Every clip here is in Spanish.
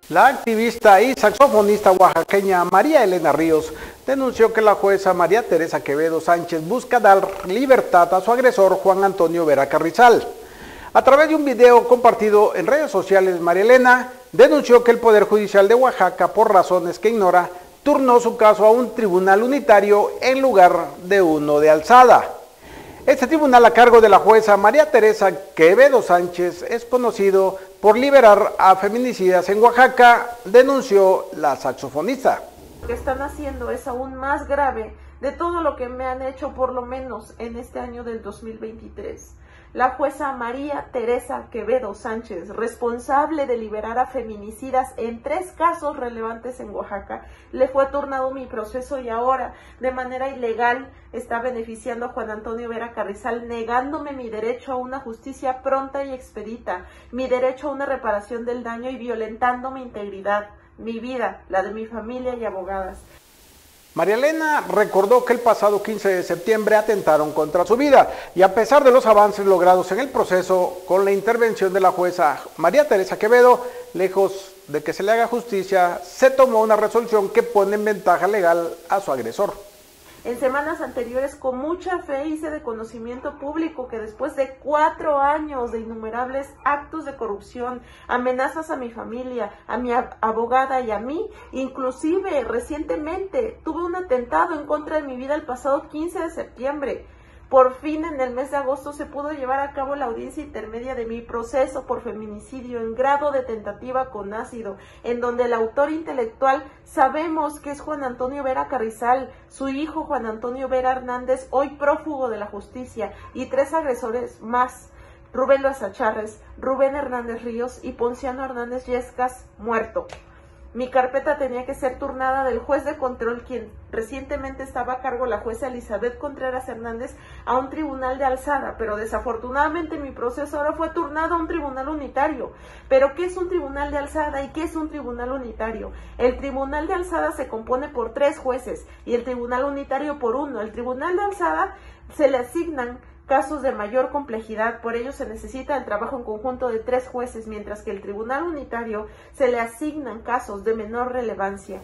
La activista y saxofonista oaxaqueña María Elena Ríos denunció que la jueza María Teresa Quevedo Sánchez busca dar libertad a su agresor Juan Antonio Vera Carrizal. A través de un video compartido en redes sociales, María Elena denunció que el Poder Judicial de Oaxaca, por razones que ignora, turnó su caso a un tribunal unitario en lugar de uno de alzada. Este tribunal, a cargo de la jueza María Teresa Quevedo Sánchez, es conocido por liberar a feminicidas en Oaxaca, denunció la saxofonista. Lo que están haciendo es aún más grave de todo lo que me han hecho, por lo menos en este año del 2023. La jueza María Teresa Quevedo Sánchez, responsable de liberar a feminicidas en 3 casos relevantes en Oaxaca, le fue turnado mi proceso y ahora, de manera ilegal, está beneficiando a Juan Antonio Vera Carrizal, negándome mi derecho a una justicia pronta y expedita, mi derecho a una reparación del daño y violentando mi integridad, mi vida, la de mi familia y abogadas. María Elena recordó que el pasado 15 de septiembre atentaron contra su vida y, a pesar de los avances logrados en el proceso con la intervención de la jueza María Teresa Quevedo, lejos de que se le haga justicia, se tomó una resolución que pone en ventaja legal a su agresor. En semanas anteriores, con mucha fe, hice de conocimiento público que después de 4 años de innumerables actos de corrupción, amenazas a mi familia, a mi abogada y a mí, inclusive recientemente tuve un atentado en contra de mi vida el pasado 15 de septiembre. Por fin, en el mes de agosto se pudo llevar a cabo la audiencia intermedia de mi proceso por feminicidio en grado de tentativa con ácido, en donde el autor intelectual sabemos que es Juan Antonio Vera Carrizal, su hijo Juan Antonio Vera Hernández, hoy prófugo de la justicia, y 3 agresores más: Rubén Loaiza Charres, Rubén Hernández Ríos y Ponciano Hernández Yescas, muerto. Mi carpeta tenía que ser turnada del juez de control, quien recientemente estaba a cargo, la jueza Elizabeth Contreras Hernández, a un tribunal de alzada, pero desafortunadamente mi proceso ahora fue turnado a un tribunal unitario. ¿Pero qué es un tribunal de alzada y qué es un tribunal unitario? El tribunal de alzada se compone por 3 jueces y el tribunal unitario por 1. El tribunal de alzada se le asignan casos de mayor complejidad, por ello se necesita el trabajo en conjunto de 3 jueces, mientras que el tribunal unitario se le asignan casos de menor relevancia.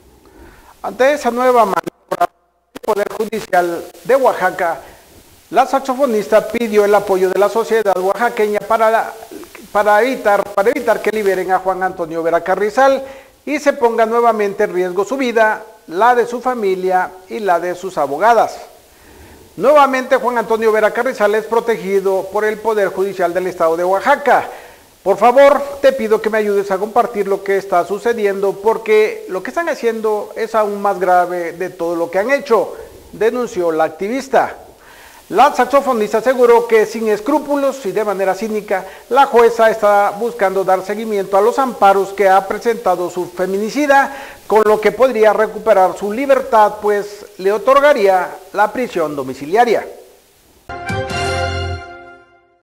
Ante esa nueva maniobra del Poder Judicial de Oaxaca, la saxofonista pidió el apoyo de la sociedad oaxaqueña para evitar que liberen a Juan Antonio Vera Carrizal y se ponga nuevamente en riesgo su vida, la de su familia y la de sus abogadas. Nuevamente, Juan Antonio Vera Carrizal es protegido por el Poder Judicial del Estado de Oaxaca. Por favor, te pido que me ayudes a compartir lo que está sucediendo, porque lo que están haciendo es aún más grave de todo lo que han hecho, denunció la activista. La saxofonista aseguró que sin escrúpulos y de manera cínica, la jueza está buscando dar seguimiento a los amparos que ha presentado su feminicida, con lo que podría recuperar su libertad, pues le otorgaría la prisión domiciliaria.